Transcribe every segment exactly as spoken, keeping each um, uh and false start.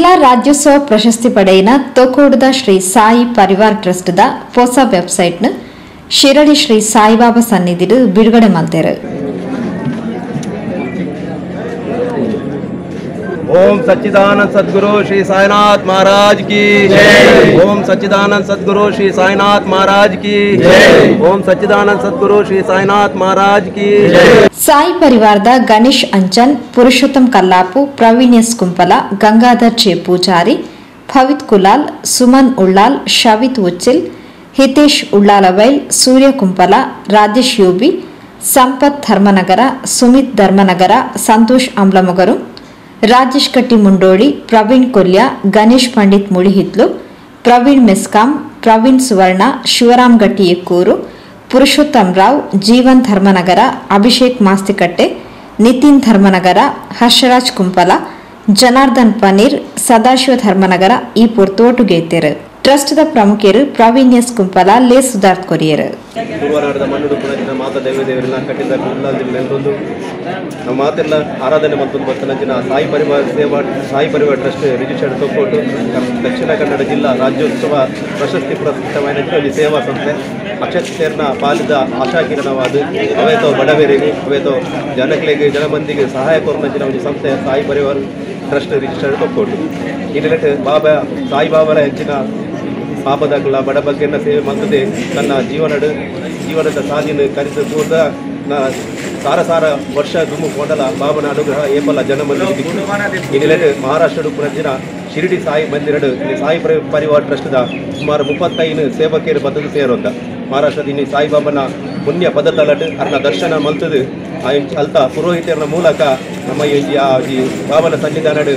ಜಿಲ್ಲಾ ರಾಜ್ಯೋತ್ಸವ ಪ್ರಶಸ್ತಿ ಪಡೆಯಿನ ತೋಕೋಡದ ಶ್ರೀ ಸಾಯಿ ಪರಿವಾರ್ ಟ್ರಸ್ಟ್ ದ ಹೊಸ ವೆಬ್ಸೈಟ್ ನ ಶಿರಡಿ ಶ್ರೀ ಸಾಯಿಬಾಬಾ ಸನ್ನಿಧಿಡು ಬಿಡುಗಡೆ ಮಾಡ್ತಾರೆ. ओम सच्चिदानंद सद्गुरु श्री साईनाथ महाराज की जय। ओम सच्चिदानंद सद्गुरु श्री साईनाथ महाराज की जय। ओम सच्चिदानंद सद्गुरु श्री साईनाथ महाराज की जय। साई परिवार द गणेश अंचन, पुरुषोत्तम कल्लापु, प्रवीण एस कुंपला, गंगाधर चे पूजारी, भवित कुलाल, सुमन उल्लाल, शवित उच्चिल, हितेश उल्लालवैल, सूर्य कुंपला, राजेश यूबी, संपत धर्मनगर, सुमित धर्मनगर, संतोष अम्लमगरु, राजेश कट्टी मुंडोड़ी, प्रवीण कोल्या, गणेश पंडित मुड़िहित्लु, प्रवीण मेस्काम, प्रवीण सुवर्ण, शिवराम गट्टी एक्कूरु, पुरुषोत्तम राव, जीवन धर्मनगर, अभिषेक मास्तिकट्टे, नितिन धर्मनगर, हर्षराज कुंपला, जनार्दन पनीर, सदाशिव धर्मनगर ई पोर्तोटुगे इद्ದರು. ट्रस्ट ದ ಪ್ರಮುಖರು ಪ್ರವೀಣ್ ಎಸ್ ಕುಂಪಲ, ಲೇ ಸುಧಾರ್ಥ ಕೊರಿಯರ್. ಗುರುವಾರದ ಮಣ್ಣು ಪುನಜಿನ ಮಾತಾ ದೇವಿ ದೇವರನ್ನ ಕಟ್ಟಿದ ಕುಲ್ಲಾದಿಲ್ಲೊಂದು ನಮ್ಮ ಮಾತೆಲ್ಲ ಆರಾಧನೆ ಮತ್ತು ಬರ್ತನಜಿನ ಸಾಯಿ ಪರಿವಾರ ಸೇವಾ ಸಾಯಿ ಪರಿವಾರ ಟ್ರಸ್ಟ್ ರಿಜಿಸ್ಟರ್ಡ್ ತೊಕ್ಕೋಟು ದಕ್ಷಿಣ ಕನ್ನಡ ಜಿಲ್ಲಾ ರಾಜ್ಯೋತ್ಸವ ಪ್ರಶಸ್ತಿ ಪುರಸ್ಕೃತమైన ಈ ಸೇವಾ ಸಂಸ್ಥೆ ಅಕ್ಷರನ ಪಾಲಿದ ಆಶಾಕಿರಣವಾದ ಅವೇತೋ ಬಡವರಿಗೆ ಅವೇತೋ ಜನಗಳಿಗೆ ಜನಮಂದಿಗೆ ಸಹಾಯ ಕೊರನಜಿನ ಒಂದು ಸಂಸ್ಥೆ ಸಾಯಿ ಪರಿವಾರ ಟ್ರಸ್ಟ್ ರಿಜಿಸ್ಟರ್ಡ್ ತೊಕ್ಕೋಟು. ಇದರಲ್ಲಿ ಬಾಬಾ ಸಾಯಿ ಬಾಬಾರ ಹೆಚ್ಚಿನ ಪಾಪದಾಗಲ ಬಡ ಬಗ್ಗೆನ ಸೇವೆ ಮಾಡ್ತದೆ ತನ್ನ ಜೀವನದ ಜೀವನದ ಸಾಧಿನ ಕರೆದು ಕೂಡ ಸಾರ ಸಾರ ವರ್ಷ ದುಮ್ಮು ಕೊಂಡಲ ಬಾಬನ ಅನುಗ್ರಹ ಏಪಲ ಜನಮಂದಿ ಇದರಲ್ಲಿ ಮಹಾರಾಷ್ಟ್ರ ಪುನಜಿನ ಶಿರಡಿ ಸಾಯಿ ಮಂದಿರಡು ಸಾಯಿ ಪರಿವಾರ ಟ್ರಸ್ಟ್ ದ ಸುಮಾರು ಮುಪ್ಪತ್ತೈದು ಸೇವಕಿಯರು ಬದಲು ಸೇರೋದ ಮಹಾರಾಷ್ಟ್ರದ ಇನ್ನು ಸಾಯಿಬಾಬನ ಪುಣ್ಯ ಪದತಲಟ್ ಅರ್ನ ದರ್ಶನ ಮಲ್ತದು ಅಲ್ತ ಪುರೋಹಿತರ ಮೂಲಕ ನಮ್ಮ ಈ ಬಾಬನ ಸನ್ನಿಧಾನಡು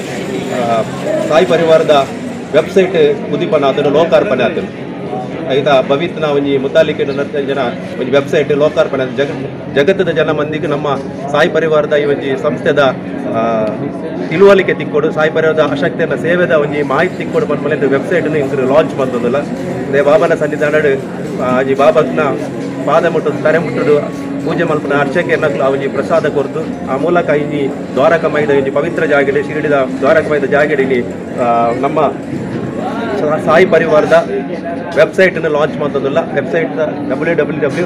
ಸಾಯಿ ಪರಿವಾರದ ವೆಬ್ಸೈಟ್ ಉದ್ದೀಪನ ಅದನ್ನು ಲೋಕಾರ್ಪಣೆ ಆತನು ಐತ ಭವಿತ್ನ ಒಂಜಿ ಮುತಾಲಿಕೆ ಜನ ಒಂದು ವೆಬ್ಸೈಟ್ ಲೋಕಾರ್ಪಣೆ ಜಗ ಜಗತ್ತದ ಜನ ಮಂದಿಗೆ ನಮ್ಮ ಸಾಯಿ ಪರಿವಾರದ ಈ ಒಂಜಿ ಸಂಸ್ಥೆದ ತಿಳುವಳಿಕೆ ತಿಕ್ಕೋಡು ಸಾಯಿ ಪರಿವಾರದ ಆಸಕ್ತಿಯನ್ನು ಸೇವೆದ ಒಂಜಿ ಮಾಹಿತಿ ತಿಕ್ಕೋಡು ಬಂದ ಮೇಲೆ ವೆಬ್ಸೈಟನ್ನು ಇಂದು ಲಾಂಚ್ ಮಾಡ್ತದಲ್ಲ ಅದೇ ಬಾಬನ ಸನ್ನಿಧಾನಡು ಈ ಬಾಬನ ಪಾದ ಮುಟ್ಟದು ತರೆ ಮುಟ್ಟದು ಪೂಜೆ ಮಲ್ಪನ ಅರ್ಚಕೆ ನಕ್ಲು ಅವಜಿ ಪ್ರಸಾದ ಕೊರ್ದು ಆ ಮೂಲಕ ಇಲ್ಲಿ ದ್ವಾರಕಮೈದ ಇಲ್ಲಿ ಪವಿತ್ರ ಜಾಗಡೆ ಶಿರಡಿದ ದ್ವಾರಕಮೈದ ಜಾಗಡೆ ಇಲ್ಲಿ ನಮ್ಮ ಸಾಯಿ ಪರಿವಾರದ ವೆಬ್ಸೈಟನ್ನು ಲಾಂಚ್ ಮಾಡ್ತದಲ್ಲ website W W W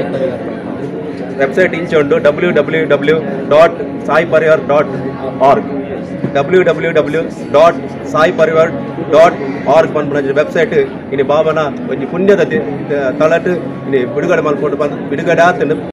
website ಇಂಚೊಂಡು W W W dot Sai Parivar dot org W W W dot Sai Parivar dot org ಪನ್ಪುನ ವೆಬ್ಸೈಟ್ ಇನ್ನು ಬಾಬನ ಒಂದು ಪುಣ್ಯದ ತಳಟ್ ಇನ್ನು ಬಿಡುಗಡೆ ಮಾಡ್ಕೊಂಡು ಬಂದು ಬಿಡುಗಡೆ ಆತನು